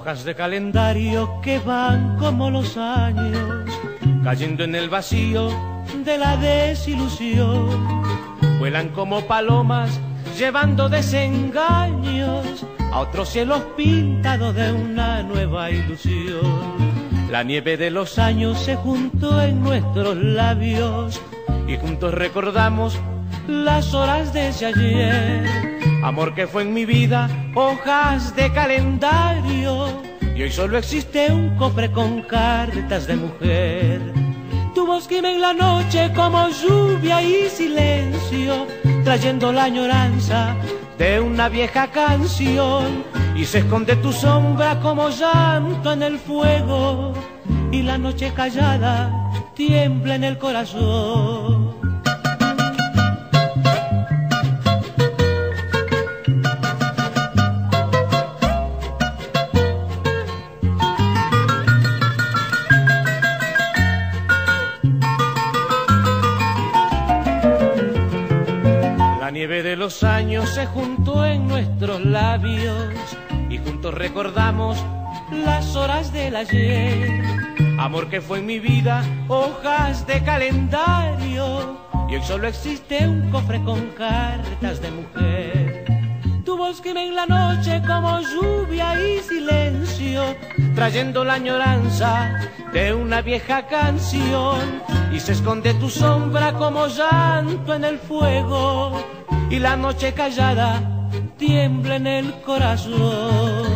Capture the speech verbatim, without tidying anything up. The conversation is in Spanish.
Hojas de calendario que van como los años, cayendo en el vacío de la desilusión. Vuelan como palomas llevando desengaños a otros cielos pintados de una nueva ilusión. La nieve de los años se juntó en nuestros labios y juntos recordamos las horas de ese ayer. Amor que fue en mi vida hojas de calendario y hoy solo existe un cofre con cartas de mujer. Tu voz gime en la noche como lluvia y silencio, trayendo la añoranza de una vieja canción, y se esconde tu sombra como llanto en el fuego, y la noche callada tiembla en el corazón. La nieve de los años se juntó en nuestros labios y juntos recordamos las horas del ayer. Amor que fue en mi vida hojas de calendario y hoy solo existe un cofre con cartas de mujer. Tu voz gime en la noche como lluvia y silencio, trayendo la añoranza de una vieja canción, y se esconde tu sombra como llanto en el fuego, y la noche callada tiembla en el corazón.